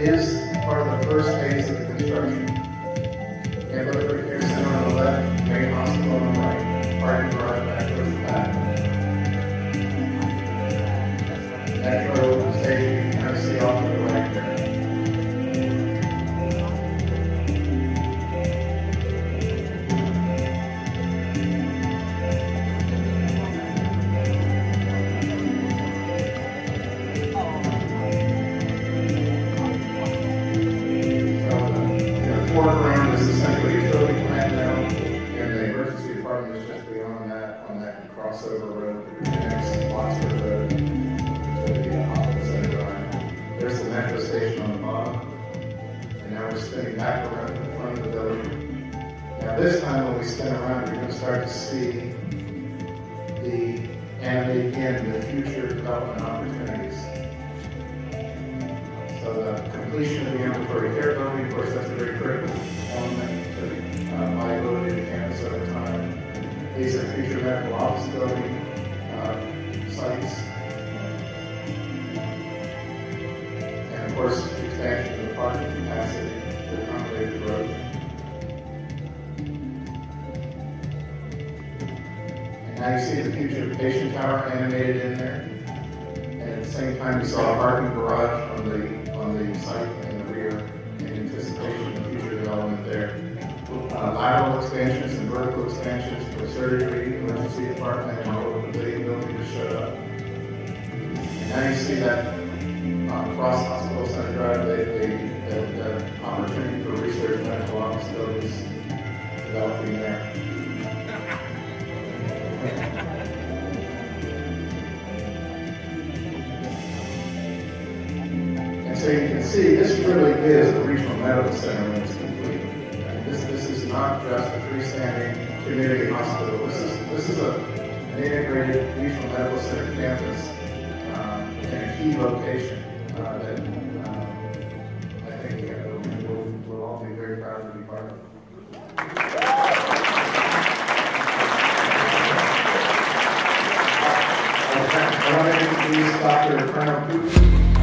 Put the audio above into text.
is part of the first phase of the construction. Ambulatory care center on the left, main hospital on the right, parking garage back towards the back. Metro station, you can kind of see off to the right there. Foreground is essentially a utility plant now, and the emergency department is just beyond that on that crossover road that connects Oxford Road to the hospital center drive. There's the metro station on the bottom, and now we're spinning back around in the front of the building. Now this time when we spin around, you're going to start to see the future development opportunities. So the completion of the ambulatory care building, of course, that's a very critical element to the viability of the campus over time. These are future medical office building sites. And of course, expansion of the parking capacity to accommodate the growth. And now you see the future patient tower animated in there. And at the same time, you saw a parking garage on the site in the rear in anticipation of future development there. Lateral expansions and vertical expansions for surgery, emergency department, and all of the big building to show up. And now you see that cross hospital center drive, the opportunity for research medical office buildings developing there. So you can see, this really is a regional medical center when it's complete. And this is not just a freestanding community hospital. This is an integrated regional medical center campus in a key location that I think we'll all be very proud to be part of. I want to introduce Dr. Colonel Putin.